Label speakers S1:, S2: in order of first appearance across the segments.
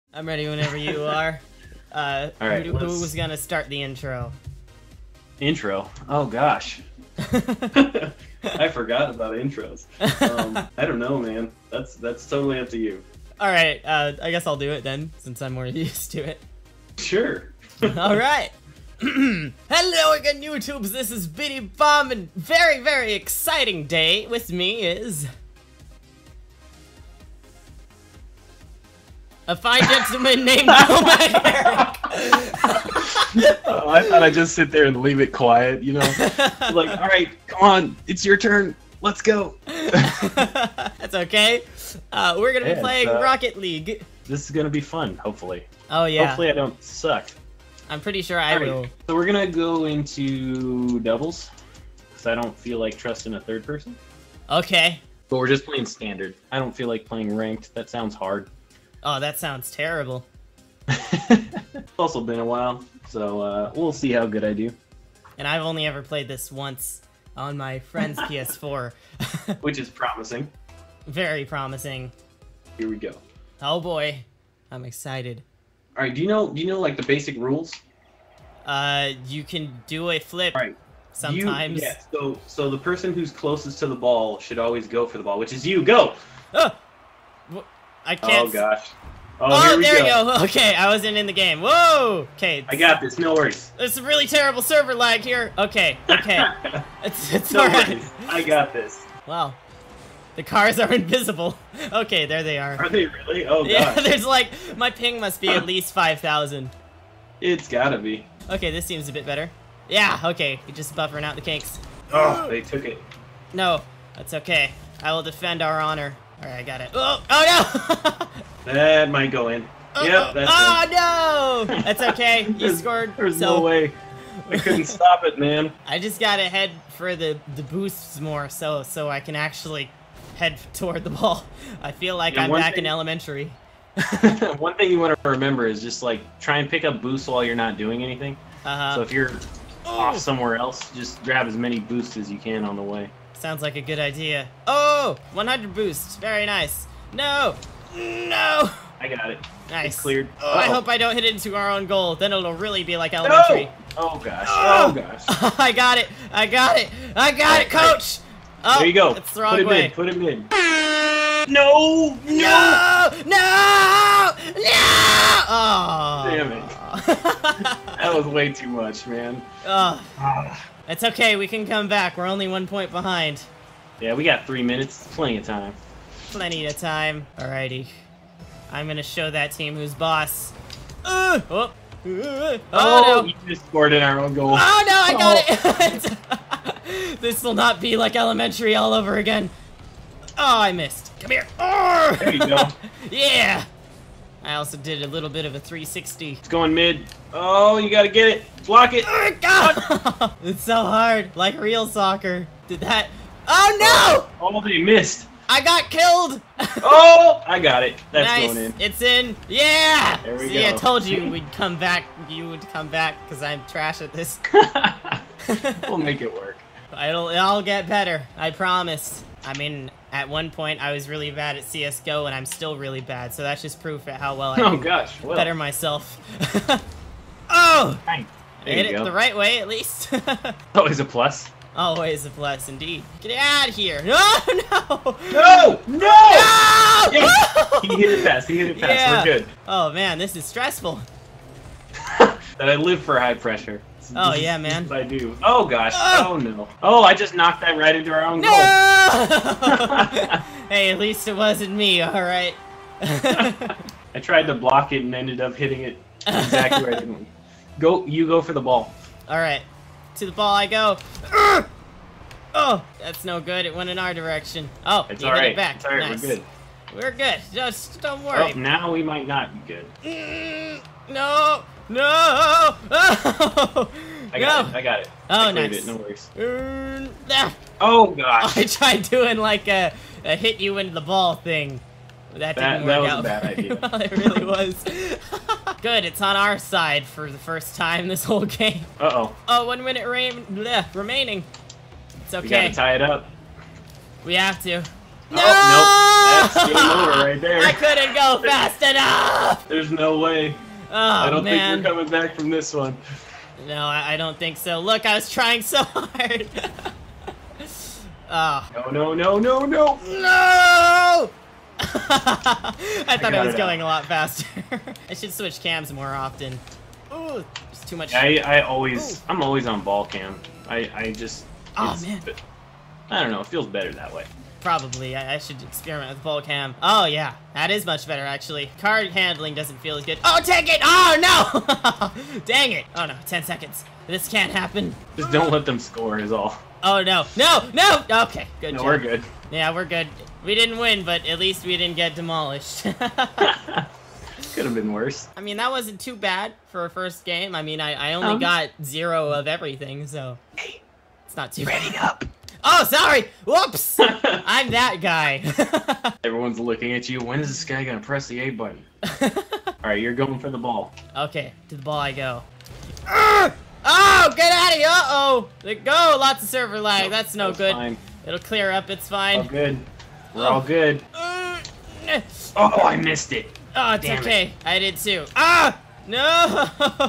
S1: I'm ready whenever you are.
S2: All right,
S1: who was gonna start the intro?
S2: Intro? Oh gosh. I forgot about intros. I don't know, man. That's totally up to you.
S1: All right, I guess I'll do it then, since I'm more used to it.
S2: Sure.
S1: All right. Hello again, YouTubes. This is BeenieBomb, and very, very exciting day with me is a fine gentleman named LomagEric.
S2: Oh, I thought I'd just sit there and leave it quiet, you know? Like, all right, come on, it's your turn. Let's go.
S1: That's okay. We're gonna be playing Rocket League.
S2: This is gonna be fun, hopefully.
S1: Oh yeah.
S2: Hopefully I don't suck.
S1: I'm pretty sure I will.
S2: So we're gonna go into doubles, because I don't feel like trusting a third person.
S1: Okay.
S2: But we're just playing standard. I don't feel like playing ranked. That sounds hard.
S1: Oh, that sounds terrible.
S2: It's also been a while, so we'll see how good I do.
S1: And I've only ever played this once on my friend's PS4.
S2: Which is promising.
S1: Very promising.
S2: Here we go.
S1: Oh boy, I'm excited.
S2: All right, do you know like the basic rules?
S1: You can do a flip.
S2: All right.
S1: Sometimes.
S2: Yeah. So the person who's closest to the ball should always go for the ball, which is you. Go.
S1: Oh, I can't.
S2: Oh gosh.
S1: Oh,
S2: here we
S1: there
S2: go.
S1: you go. Okay, I wasn't in the game. Whoa. Okay.
S2: I got this. No worries.
S1: There's some really terrible server lag here. Okay. Okay. it's
S2: No
S1: alright.
S2: worries. I got this.
S1: Wow. The cars are invisible. Okay, there they are.
S2: Are they really? Oh gosh.
S1: Yeah, there's like, my ping must be at least 5,000.
S2: It's gotta be.
S1: Okay, this seems a bit better. Yeah, okay, you're just buffering out the kinks.
S2: Oh, they took it.
S1: No, that's okay. I will defend our honor. Alright, I got it. Oh, oh no!
S2: That might go in. Yep, that's
S1: oh
S2: in.
S1: no! That's okay, you scored.
S2: There's
S1: so
S2: no way. I couldn't stop it, man.
S1: I just gotta head for the boosts more so I can actually head toward the ball. I feel like I'm back in elementary.
S2: One thing you want to remember is just like try and pick up boosts while you're not doing anything. So if you're off somewhere else, just grab as many boosts as you can on the way.
S1: Sounds like a good idea. Oh, 100 boosts. Very nice. No. No.
S2: I got it.
S1: Nice.
S2: It's cleared.
S1: Oh, I hope I don't hit it into our own goal. Then it'll really be like elementary.
S2: No! Oh gosh. Oh gosh.
S1: I got it. I got it. I got it, coach. Oh,
S2: there you go.
S1: It's the wrong way.
S2: Put him in. No!
S1: No! No! No! Oh.
S2: Damn it. That was way too much, man.
S1: It's okay. We can come back. We're only 1 point behind.
S2: Yeah, we got 3 minutes. Plenty of time.
S1: Plenty of time. Alrighty. I'm gonna show that team who's boss. Oh no!
S2: You just scored in our own goal.
S1: Oh no! I got it. This will not be like elementary all over again. Oh, I missed. Come here. Oh!
S2: There you go.
S1: Yeah. I also did a little bit of a 360.
S2: It's going mid. Oh, you gotta get it. Block it.
S1: God. It's so hard, like real soccer. Did that? Oh no!
S2: Oh, they missed.
S1: I got killed.
S2: Oh, I got it. That's
S1: nice.
S2: going in.
S1: It's in. Yeah.
S2: There we
S1: See,
S2: go.
S1: I told you we'd come back. You would come back because I'm trash at this.
S2: We'll make it work.
S1: I'll get better. I promise. I mean, at one point I was really bad at CS:GO, and I'm still really bad. So that's just proof at how well I can better myself. Oh!
S2: I
S1: hit it the right way, at least.
S2: Always a plus.
S1: Always a plus, indeed. Get out of here! No! No!
S2: No! No!
S1: No!
S2: Yes! He hit it fast. He hit it fast.
S1: Yeah.
S2: We're good.
S1: Oh man, this is stressful.
S2: That I live for high pressure.
S1: Oh yeah, man.
S2: This is what I do. Oh gosh. Oh no. Oh, I just knocked that right into our own goal.
S1: No! Hey, at least it wasn't me. All right.
S2: I tried to block it and ended up hitting it exactly where I didn't. You go for the ball.
S1: All right. To the ball I go. Oh, that's no good. It went in our direction. Oh,
S2: It's
S1: you
S2: all
S1: hit
S2: right.
S1: it back.
S2: It's all right.
S1: Nice.
S2: We're good.
S1: We're good. Just don't worry.
S2: Oh, now we might not be good.
S1: No! No! Oh!
S2: I got it.
S1: Oh,
S2: I cleared
S1: nice.
S2: it. No worries.
S1: Oh
S2: gosh.
S1: I tried doing like a hit you into the ball thing. That didn't work out.
S2: That was a bad idea.
S1: Well, it really was. Good, it's on our side for the first time this whole game.
S2: Uh-oh.
S1: Oh, 1 minute remaining. It's okay.
S2: We gotta tie it up.
S1: We have to.
S2: No! Oh, nope. That's game over right there.
S1: I couldn't go fast enough!
S2: There's no way.
S1: Oh,
S2: I don't
S1: man.
S2: think you're coming back from this one.
S1: No, I don't think so. Look, I was trying so hard. Oh.
S2: No, no, no, no, no!
S1: No! I thought I was going a lot faster. I should switch cams more often. Ooh, there's too much.
S2: Yeah, I'm always on ball cam. I just.
S1: Oh man.
S2: I don't know. It feels better that way.
S1: Probably. I should experiment with ball cam. Oh yeah, that is much better actually. Card handling doesn't feel as good. Oh, take it! Oh no! Dang it! Oh no, 10 seconds. This can't happen.
S2: Just don't let them score is all.
S1: Oh no, no, no! Okay, good job.
S2: We're good.
S1: Yeah, we're good. We didn't win, but at least we didn't get demolished.
S2: Could have been worse.
S1: I mean, that wasn't too bad for a first game. I mean, I only got 0 of everything, so it's not too bad.
S2: Ready up.
S1: Oh, sorry! Whoops! I'm that guy.
S2: Everyone's looking at you. When is this guy gonna press the A button? Alright, you're going for the ball.
S1: Okay, to the ball I go. Oh, get out of here! Uh-oh! Go! Lots of server lag. That's no good.
S2: Fine.
S1: It'll clear up. It's fine.
S2: All good. We're all good. Oh, I missed it.
S1: Oh, it's okay. I did too. Ah! No!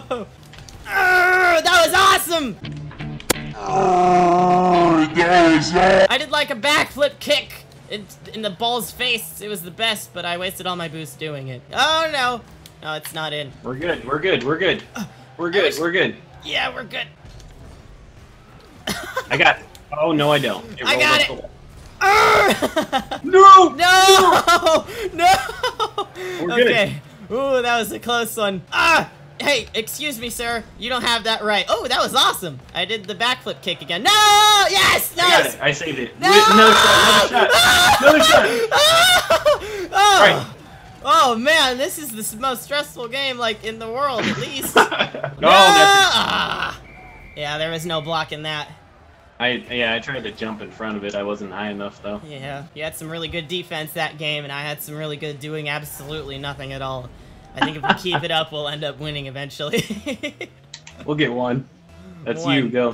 S1: That was awesome! I did like a backflip kick in the ball's face. It was the best, but I wasted all my boost doing it. Oh no! No, it's not in.
S2: We're good. We're good. We're good. We're good. We're good.
S1: Yeah, we're good.
S2: I got it. Oh no, I don't.
S1: I got it.
S2: No!
S1: No! No!
S2: We're good.
S1: Okay. Ooh, that was a close one. Ah! Hey, excuse me, sir. You don't have that right. Oh, that was awesome. I did the backflip kick again. No! Yes! No!
S2: I got it. I saved it.
S1: No!
S2: Another shot. Another shot. Another shot.
S1: Oh!
S2: Right.
S1: Oh man, this is the most stressful game like in the world, at least.
S2: No,
S1: Ah! Yeah, there was no blocking that.
S2: I tried to jump in front of it. I wasn't high enough though.
S1: Yeah, you had some really good defense that game, and I had some really good doing absolutely nothing at all. I think if we keep it up, we'll end up winning eventually.
S2: We'll get one. That's
S1: One.
S2: you. Go.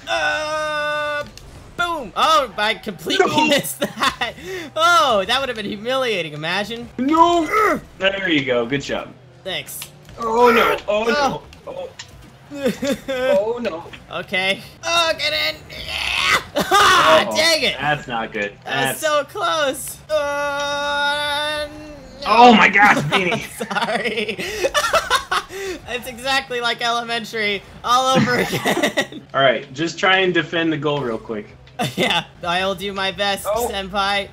S1: Boom! Oh, I completely missed that. Oh, that would have been humiliating. Imagine.
S2: No. There you go. Good job.
S1: Thanks.
S2: Oh no. Oh no. Oh. Oh no.
S1: Okay. Oh, get in! Yeah! Ah, dang it!
S2: That's not good.
S1: That's so close. No.
S2: Oh my gosh, Beanie!
S1: Sorry. It's exactly like elementary all over again.
S2: All right, just try and defend the goal real quick.
S1: Yeah, I'll do my best, senpai.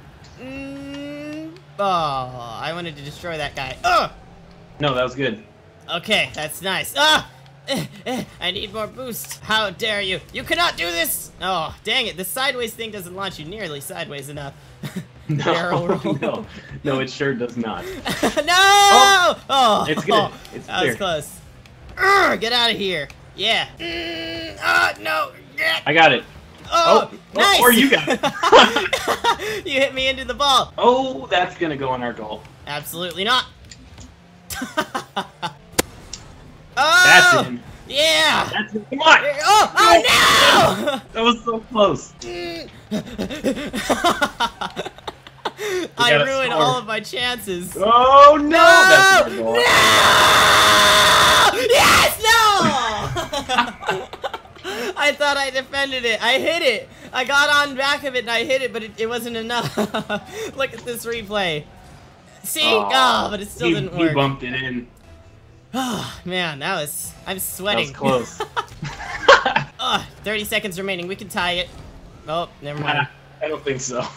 S1: Oh, I wanted to destroy that guy.
S2: No, that was good.
S1: Okay, that's nice. I need more boost. How dare you? You cannot do this! Oh, dang it. The sideways thing doesn't launch you nearly sideways enough.
S2: No, it sure does not.
S1: No! Oh,
S2: it's good. It's
S1: that
S2: clear.
S1: was close. Get out of here. Yeah. No.
S2: I got it.
S1: Oh, nice!
S2: Or you got it.
S1: You hit me into the ball.
S2: Oh, that's going to go in our goal.
S1: Absolutely not.
S2: That's in.
S1: Yeah!
S2: That's in. Come on!
S1: Oh no!
S2: That was so close.
S1: I ruined all of my chances.
S2: Oh no! That's
S1: No! Yes! No! I thought I defended it. I hit it. I got on back of it and I hit it, but it wasn't enough. Look at this replay. See? Oh, but it still didn't work.
S2: He bumped it in.
S1: Oh, man, I'm sweating.
S2: That was close.
S1: 30 seconds remaining. We can tie it. Oh, never mind.
S2: I don't think so.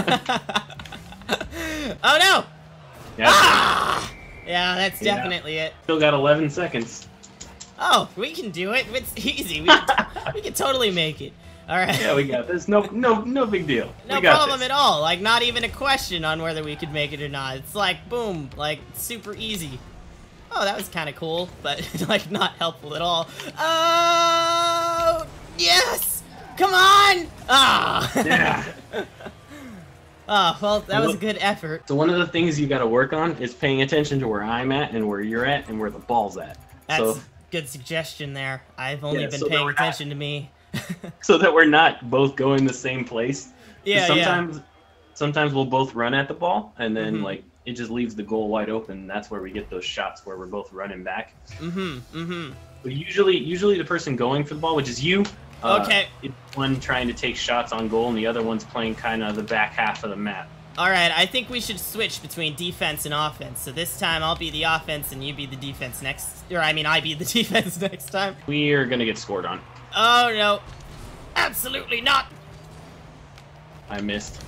S1: Oh, no!
S2: Yeah,
S1: yeah, that's definitely it.
S2: Still got 11 seconds.
S1: Oh, we can do it. It's easy. We can totally make it. All right.
S2: Yeah, we got this. No big deal.
S1: No problem at all. Like, not even a question on whether we could make it or not. It's like, boom, like, super easy. Oh, that was kind of cool, but, like, not helpful at all. Oh, yes! Come on! Ah!
S2: Yeah.
S1: Oh, well, that was a good effort.
S2: So one of the things you got to work on is paying attention to where I'm at and where you're at and where the ball's at.
S1: That's a good suggestion there. I've only been paying attention to me.
S2: So that we're not both going the same place.
S1: Yeah,
S2: sometimes we'll both run at the ball, and then like it just leaves the goal wide open. That's where we get those shots where we're both running back. But usually the person going for the ball, which is you, is one trying to take shots on goal, and the other one's playing kind of the back half of the map.
S1: All right, I think we should switch between defense and offense. So this time I'll be the offense and you be the defense next. Or I mean, I be the defense next time.
S2: We are gonna get scored on.
S1: Oh no, absolutely not.
S2: I missed.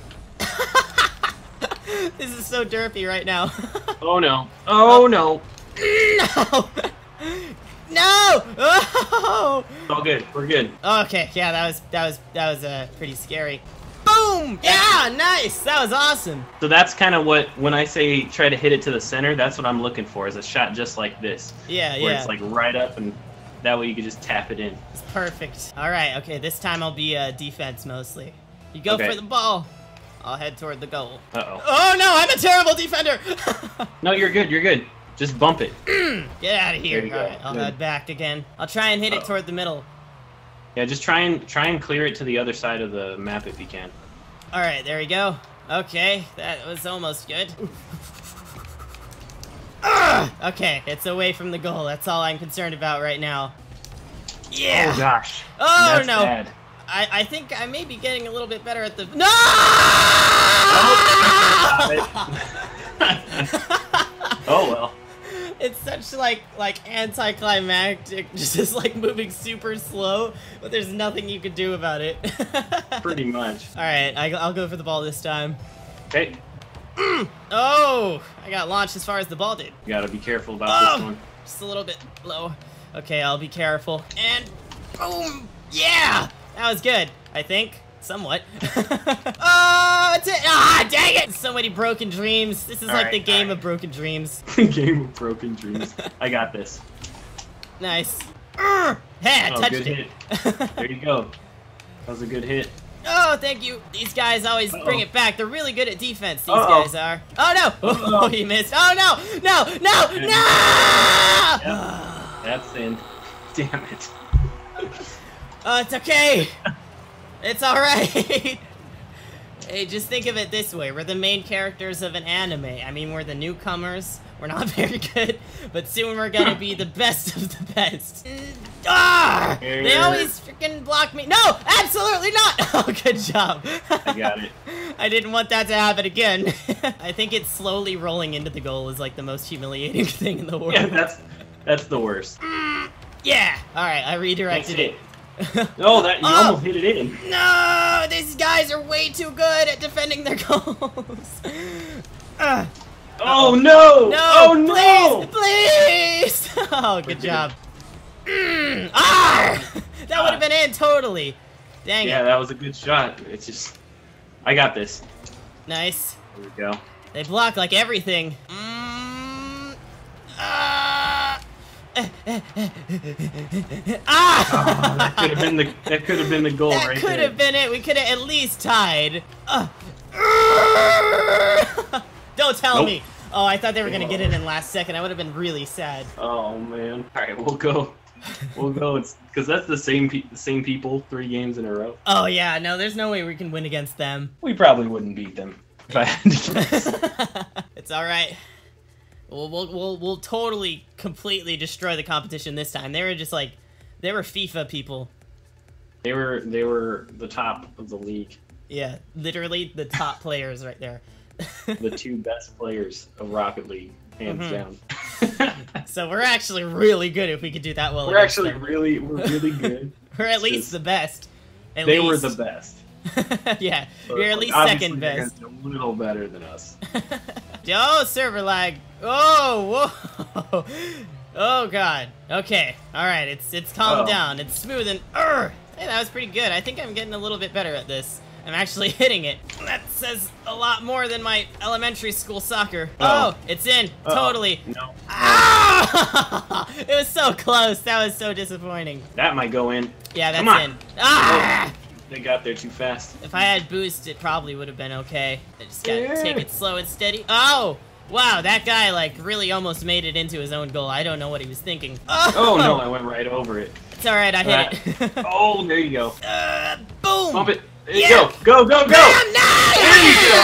S1: This is so derpy right now.
S2: Oh no! Oh no!
S1: No! No! Oh!
S2: All good. We're good.
S1: Okay, yeah, that was pretty scary. Boom! Yeah, nice. That was awesome.
S2: So that's kind of what, when I say try to hit it to the center, that's what I'm looking for, is a shot just like this.
S1: Yeah,
S2: where it's like right up, and that way you can just tap it in.
S1: It's perfect. All right, okay, this time I'll be defense mostly. You go for the ball. I'll head toward the goal.
S2: Uh-oh.
S1: Oh no, I'm a terrible defender.
S2: No, you're good. You're good. Just bump it.
S1: Get out of here. All right, I'll head back again. I'll try and hit it toward the middle.
S2: Yeah, just try and clear it to the other side of the map if you can.
S1: All right, there we go. Okay, that was almost good. Okay, it's away from the goal. That's all I'm concerned about right now. Yeah.
S2: Oh gosh.
S1: Oh
S2: that's
S1: no.
S2: Bad.
S1: I think I may be getting a little bit better at the. No!
S2: Oh well.
S1: It's such like anticlimactic, just like moving super slow, but there's nothing you can do about it.
S2: Pretty much.
S1: All right, I'll go for the ball this time.
S2: Okay.
S1: Oh, I got launched as far as the ball did.
S2: You gotta be careful about this one.
S1: Just a little bit low. Okay, I'll be careful. And boom! Yeah, that was good. I think. Somewhat. Oh, it's it. Ah, dang it! So many broken dreams. This is like the game of broken dreams.
S2: Game of broken dreams. I got this.
S1: Nice. Hey, I touched
S2: good
S1: it.
S2: Hit. There you go. That was a good hit.
S1: Oh, thank you. These guys always bring it back. They're really good at defense, these guys are. Oh, no. Oh, he missed. Oh, no. No, no, no!
S2: Yep. That's in. Damn it.
S1: Oh, it's okay. It's alright. Hey, just think of it this way. We're the main characters of an anime. I mean, we're the newcomers. We're not very good, but soon we're gonna be the best of the best. Ah! They always freaking block me. No, absolutely not. Oh, good job.
S2: I got it.
S1: I didn't want that to happen again. I think it's slowly rolling into the goal is like the most humiliating thing in the world.
S2: Yeah, that's the worst.
S1: Yeah. All right, I redirected it.
S2: Oh, you almost hit it in.
S1: No, these guys are way too good at defending their goals.
S2: Oh no!
S1: No!
S2: Oh no!
S1: Please! Oh, good job. That would have been in totally. Dang it.
S2: Yeah, that was a good shot. It's just, I got this.
S1: Nice.
S2: There we go.
S1: They block like everything.
S2: That could have been the goal right there.
S1: That could have been it. We could have at least tied. Don't tell me. Oh, I thought they were gonna get it in last second. I would have been really sad.
S2: Oh man. All right, we'll go. We'll go. It's because that's the same people 3 games in a row.
S1: Oh yeah, no, there's no way we can win against them.
S2: We probably wouldn't beat them if I had to guess.
S1: It's all right. We'll totally, completely destroy the competition this time. They were just like, they were FIFA people.
S2: They were the top of the league.
S1: Yeah, literally the top players right there.
S2: The 2 best players of Rocket League, hands down.
S1: So we're actually really good if we could do that well.
S2: We're actually really good.
S1: We're at least the best.
S2: They were the best.
S1: Yeah,
S2: but
S1: you're at least second best.
S2: They're a little better than us.
S1: Oh, server lag. Oh, whoa. Oh god. Okay. All right. It's calmed down. It's smooth and hey, that was pretty good. I think I'm getting a little bit better at this. I'm actually hitting it. That says a lot more than my elementary school soccer. Oh, it's in. Totally.
S2: No.
S1: Ah! It was so close. That was so disappointing.
S2: That might go in.
S1: Yeah, that's in. Ah!
S2: They got there too fast.
S1: If I had boost, it probably would have been okay. I just gotta take it slow and steady. Oh! Wow, that guy, like, really almost made it into his own goal. I don't know what he was thinking.
S2: Oh no, I went right over it.
S1: It's alright, I hit it.
S2: Oh, there you go.
S1: Boom!
S2: Bump it. There you go. Go, go, go.
S1: Bam, nice!
S2: There you go.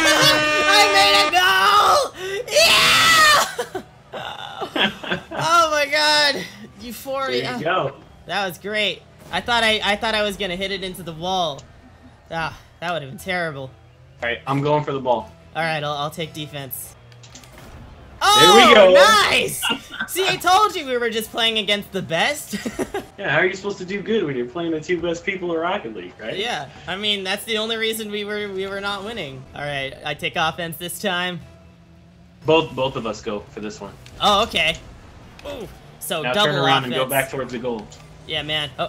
S1: I made a goal! Yeah! Oh my god. Euphoria.
S2: There you go.
S1: That was great. I thought I was gonna hit it into the wall. Ah, that would have been terrible.
S2: Alright, I'm going for the ball.
S1: Alright, I'll take defense. Oh,
S2: there we go.
S1: Nice! See, I told you we were just playing against the best.
S2: Yeah, how are you supposed to do good when you're playing the two best people in Rocket League, right?
S1: Yeah, I mean, that's the only reason we were not winning. Alright, I take offense this time.
S2: Both of us go for this one.
S1: Oh, okay. Ooh, so
S2: now
S1: double
S2: turn around
S1: offense.
S2: and go back towards the goal.
S1: Yeah, man. Oh,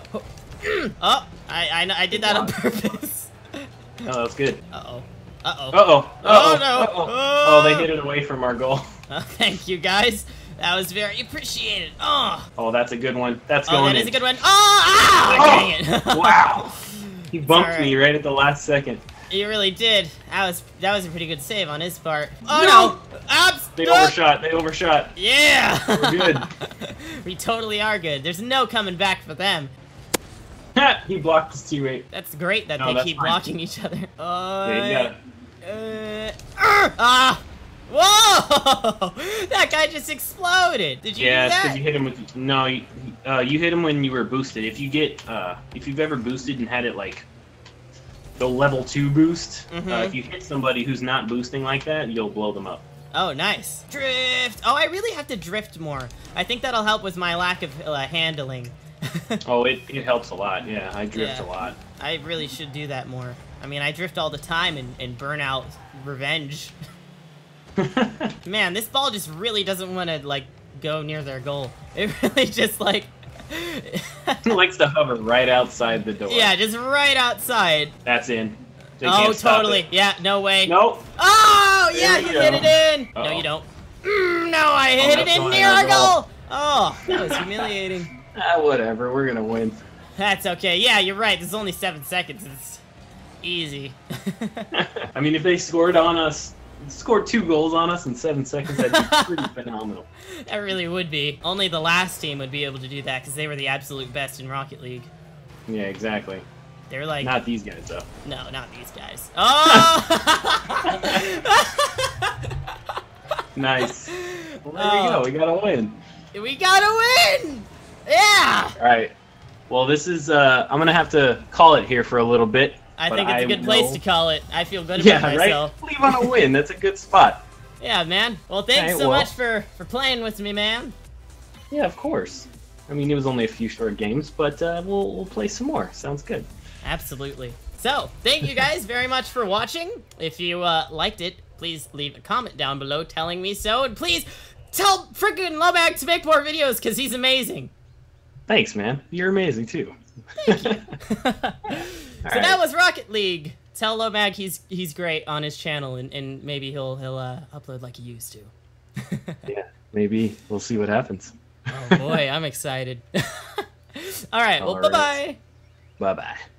S1: I did that on purpose.
S2: Oh, that's good.
S1: Uh-oh. Uh-oh.
S2: Uh-oh.
S1: Oh, no.
S2: Oh, they hit it away from our goal.
S1: Thank you, guys. That was very appreciated.
S2: Oh, that's a good one. That's going
S1: that
S2: in.
S1: is a good one. Oh, dang it.
S2: Wow. He bumped me right at the last second.
S1: You really did. That was a pretty good save on his part. Oh, no.
S2: They overshot. They overshot.
S1: Yeah.
S2: We're good.
S1: We totally are good. There's no coming back for them.
S2: He blocked his teammate.
S1: That's great that they keep blocking each other.
S2: Yeah, you got it.
S1: Whoa! That guy just exploded. Did you do that?
S2: Yeah, because you hit him with you hit him when you were boosted. If you've ever boosted and had it like the level 2 boost, if you hit somebody who's not boosting like that, you'll blow them up.
S1: Oh, nice. Drift. Oh, I really have to drift more. I think that'll help with my lack of handling.
S2: Oh, it helps a lot. Yeah, I drift a lot.
S1: I really should do that more. I mean, I drift all the time in Burnout Revenge. Man, this ball just really doesn't want to, like, go near their goal. It really just, like...
S2: It likes to hover right outside the door.
S1: Yeah, just right outside.
S2: That's in. They
S1: oh, totally. Yeah, no way.
S2: Nope.
S1: Oh, yeah, you hit it in.
S2: Uh-oh.
S1: No, you don't. No, I hit it in near our goal. Oh, that was humiliating.
S2: Whatever. We're going to win.
S1: That's okay. Yeah, you're right. There's only 7 seconds. It's easy.
S2: I mean, if they scored 2 goals on us in 7 seconds, that'd be pretty phenomenal.
S1: That really would be. Only the last team would be able to do that because they were the absolute best in Rocket League.
S2: Yeah, exactly.
S1: They're like...
S2: Not these guys, though.
S1: No, not these guys. Oh!
S2: Nice. Well, there we go. We gotta win.
S1: We gotta win! Yeah!
S2: Alright. Well, this is, I'm gonna have to call it here for a little bit.
S1: I think it's a good place to call it. I feel good about myself.
S2: Right? Leave on a win. That's a good spot.
S1: Yeah, man. Well, thanks so much for playing with me, man.
S2: Yeah, of course. I mean, it was only a few short games, but we'll play some more. Sounds good.
S1: Absolutely. So, thank you guys very much for watching. If you liked it, please leave a comment down below telling me so. And please tell freaking Lomag to make more videos because he's amazing.
S2: Thanks, man. You're amazing, too.
S1: Thank you. So that was Rocket League. Tell Lomag he's great on his channel, and maybe he'll upload like he used to.
S2: Yeah, maybe. We'll see what happens.
S1: Oh boy, I'm excited. All right, well, bye-bye.
S2: Bye-bye.